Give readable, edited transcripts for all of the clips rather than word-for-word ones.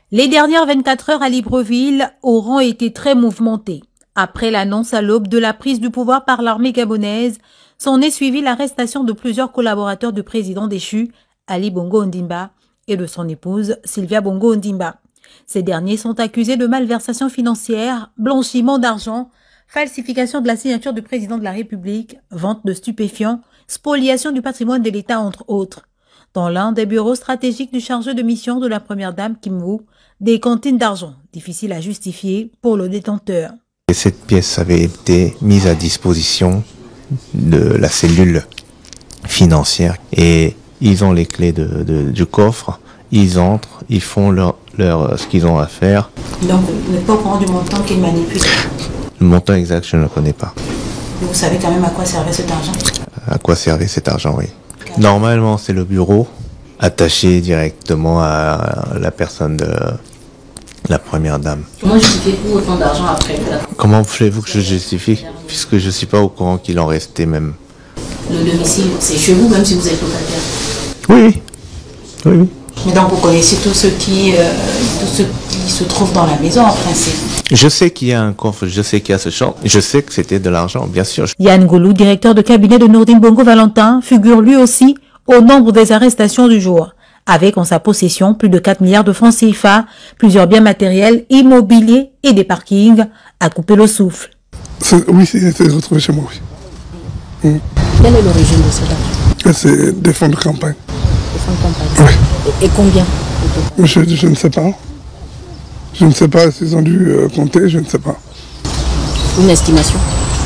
Les dernières 24 heures à Libreville auront été très mouvementées. Après l'annonce à l'aube de la prise du pouvoir par l'armée gabonaise, s'en est suivi l'arrestation de plusieurs collaborateurs du président déchu, Ali Bongo Ondimba, et de son épouse, Sylvia Bongo Ondimba. Ces derniers sont accusés de malversation financière, blanchiment d'argent, falsification de la signature du président de la République, vente de stupéfiants, spoliation du patrimoine de l'État, entre autres. Dans l'un des bureaux stratégiques du chargé de mission de la première dame Kim Woo, des cantines d'argent, difficiles à justifier pour le détenteur. Cette pièce avait été mise à disposition de la cellule financière et ils ont les clés du coffre, ils entrent, ils font ce qu'ils ont à faire. Donc, vous n'êtes pas au courant du montant qu'ils manipulent? Le montant exact, je ne le connais pas. Mais vous savez quand même à quoi servait cet argent? À quoi servait cet argent, oui. Normalement, c'est le bureau attaché directement à la personne de la première dame. Comment justifiez-vous autant d'argent après? Comment voulez-vous que je justifie? Puisque je ne suis pas au courant qu'il en restait même. Le domicile, c'est chez vous, même si vous êtes locataire? Oui, oui, oui. Mais donc vous connaissez tout ce qui se trouve dans la maison en principe? Je sais qu'il y a un coffre, je sais qu'il y a ce champ, je sais que c'était de l'argent, bien sûr. Yann Goulou, directeur de cabinet de Nourdine Bongo Valentin, figure lui aussi au nombre des arrestations du jour, avec en sa possession plus de 4 milliards de francs CFA, plusieurs biens matériels, immobiliers et des parkings à couper le souffle. Oui, c'est retrouvé chez moi, oui. Quelle est l'origine de cet argent? C'est des fonds de campagne. Des fonds de campagne? Oui. Et combien? Je ne sais pas. Je ne sais pas s'ils ont dû compter, je ne sais pas. Une estimation?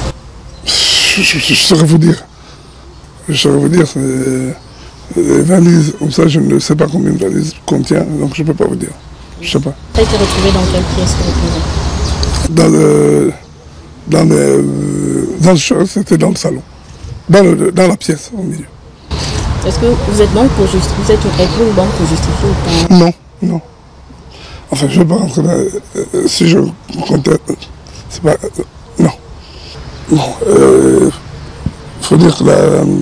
Je saurais vous dire. Je saurais vous dire, c'est des valises. Comme ça, je ne sais pas combien de valises contient, donc je ne peux pas vous dire. Je ne sais pas. Ça a été retrouvé dans quelle pièce? Dans le choc, c'était dans le salon. Dans la pièce, au milieu. Est-ce que vous êtes banque pour justifier? Vous êtes une banque pour justifier ou pas? Non, non. Enfin, je ne vais pas rentrer là. Si je comptais, c'est pas... non. Bon, faut dire que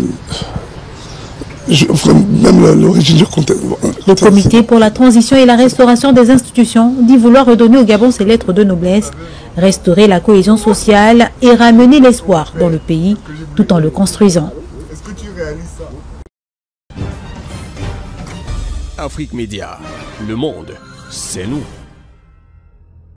même l'origine du compte. Le comité pour la transition et la restauration des institutions dit vouloir redonner au Gabon ses lettres de noblesse, restaurer la cohésion sociale et ramener l'espoir dans le pays tout en le construisant. Est-ce que tu réalises ça? Afrique Média, le monde, c'est nous.